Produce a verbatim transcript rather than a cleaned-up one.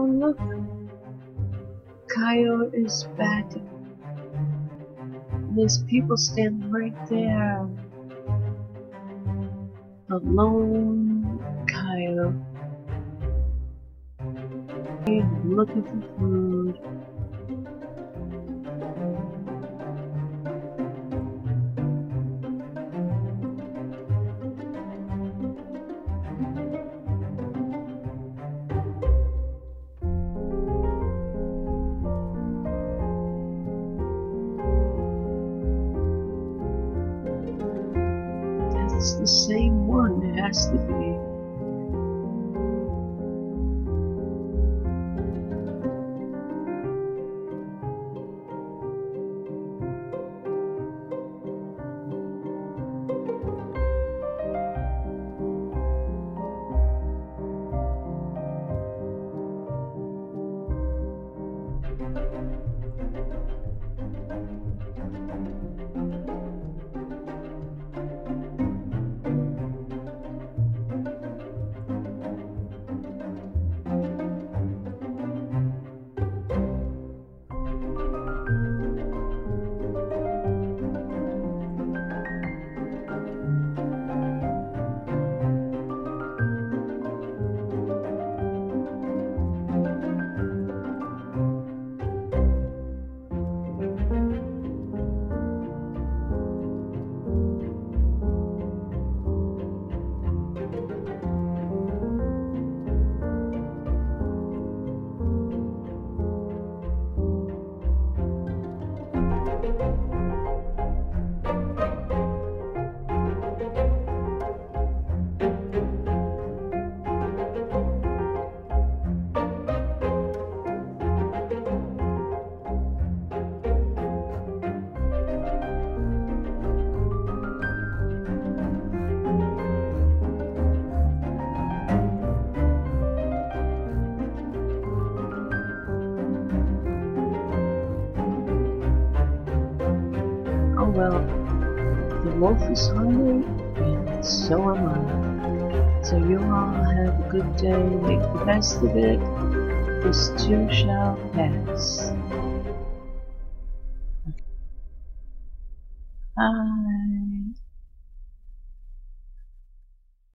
look! Coyote is back. There's people standing right there. The lone coyote looking for food. That's the same one, it has to be. Well, the wolf is hungry, and so am I. So you all have a good day, make the best of it. This too shall pass. Bye.